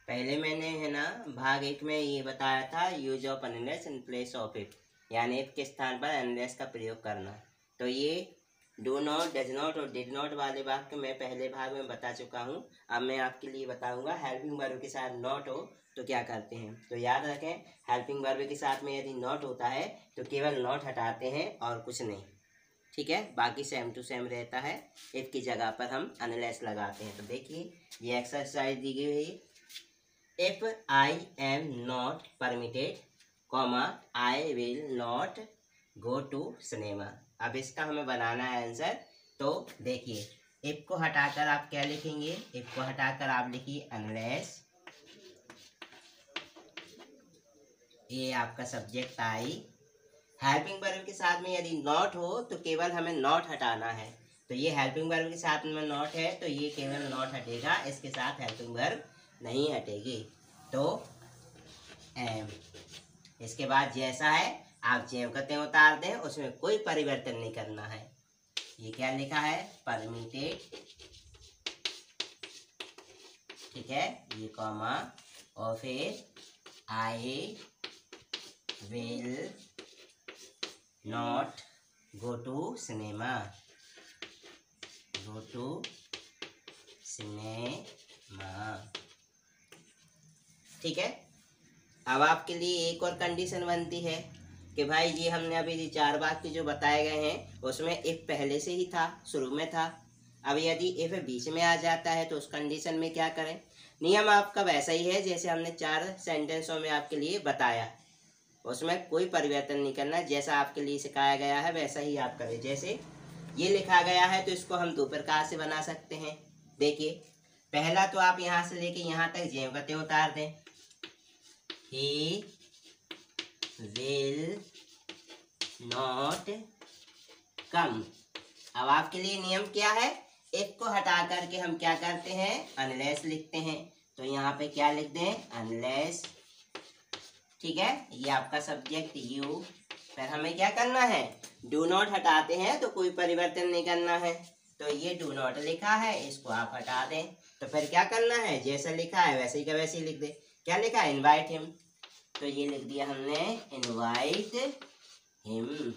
पहले मैंने है ना भाग 1 में ये बताया था use of unless in place of if, यानी इफ के स्थान पर अनलेस का प्रयोग करना। तो ये डू नॉट, डज नॉट और डिड नॉट वाले वाक्य मैं पहले भाग में बता चुका हूँ। अब मैं आपके लिए बताऊंगा हेल्पिंग वर्ब के साथ नॉट हो तो क्या करते हैं। तो याद रखें, हेल्पिंग वर्ब के साथ में यदि नॉट होता है तो केवल नॉट हटाते हैं और कुछ नहीं, ठीक है। बाकी सेम टू सेम रहता है। इफ की जगह पर हम अनलेस लगाते हैं। तो देखिए ये एक्सरसाइज दी गई है। If I am not permitted, comma I will not go to cinema. अब इसका हमें बनाना है आंसर। तो देखिए इफ को हटाकर आप क्या लिखेंगे, इफ को हटाकर आप लिखिए अनलेस, ये आपका सब्जेक्ट आई। हेल्पिंग वर्ब के साथ में यदि नॉट हो तो केवल हमें नॉट हटाना है। तो ये हेल्पिंग वर्ब के साथ में नॉट है तो ये केवल नॉट हटेगा, इसके साथ हेल्पिंग वर्ब नहीं हटेगी। तो एम, इसके बाद जैसा है आप जेव करते उतार दें, उसमें कोई परिवर्तन नहीं करना है। ये क्या लिखा है, परमिटेड, ठीक है, ये कॉमा और फिर I will not go to cinema, go to cinema, ठीक है। अब आपके लिए एक और कंडीशन बनती है कि भाई ये हमने अभी ये 4 वाक्य जो बताए गए हैं उसमें इफ पहले से ही था, शुरू में था। अब यदि इफ बीच में आ जाता है तो उस कंडीशन में क्या करें। नियम आपका वैसा ही है जैसे हमने 4 सेंटेंसों में आपके लिए बताया, उसमें कोई परिवर्तन नहीं करना। जैसा आपके लिए सिखाया गया है वैसा ही आप करें। जैसे ये लिखा गया है तो इसको हम 2 प्रकार से बना सकते हैं। देखिए पहला तो आप यहाँ से लेके यहाँ तक जेव गते उतार दें। He will not come। अब आपके लिए नियम क्या है, एक को हटा करके हम क्या करते हैं, अनलेस लिखते हैं। तो यहाँ पे क्या लिख दें, अनलेस, ठीक है। ये आपका सब्जेक्ट यू, फिर हमें क्या करना है, डू नॉट हटाते हैं तो कोई परिवर्तन नहीं करना है। तो ये डू नॉट लिखा है, इसको आप हटा दें। तो फिर क्या करना है, जैसा लिखा है वैसे ही का वैसे ही लिख दे। क्या लिखा है, इनवाइट हिम, तो ये लिख दिया हमने इनवाइट हिम,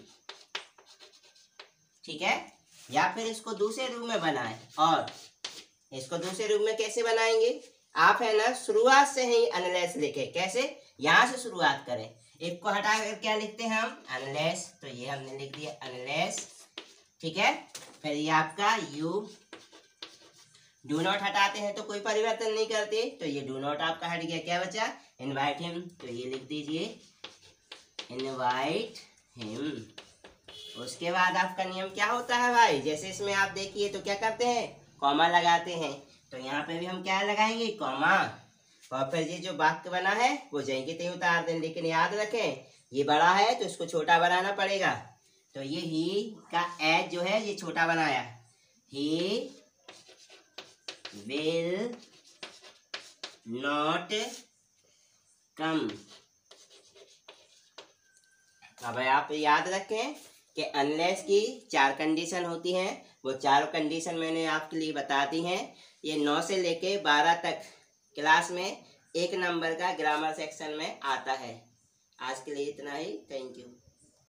ठीक है। या फिर इसको दूसरे रूप में बनाएं। और इसको दूसरे रूप में कैसे बनाएंगे, आप है ना शुरुआत से ही अनलेस लिखे। कैसे, यहाँ से शुरुआत करें। इफ को हटा कर क्या लिखते हैं हम, अनलेस, तो ये हमने लिख दिया अनलेस, ठीक है। फिर ये आपका यू, डू नॉट हटाते हैं तो कोई परिवर्तन नहीं करते, तो ये डू नॉट आपका हट गया। क्या बचा, इनवाइट हिम, तो ये लिख दीजिए इनवाइट हिम। उसके बाद आपका नियम क्या होता है भाई, जैसे इसमें आप देखिए तो क्या करते हैं, कॉमा लगाते हैं। तो यहाँ पे भी हम क्या लगाएंगे, कॉमा, और फिर ये जो वाक्य बना है वो जाएंगे तय उतार दें। लेकिन याद रखें ये बड़ा है तो इसको छोटा बनाना पड़ेगा। तो ये ही का एज जो है ये छोटा बनाया, ही विल नॉट कम। अब आप याद रखें कि अनलेस की 4 कंडीशन होती हैं, वो 4 कंडीशन मैंने आपके लिए बता दी हैं। ये 9 से लेके 12 तक क्लास में 1 नंबर का ग्रामर सेक्शन में आता है। आज के लिए इतना ही, थैंक यू।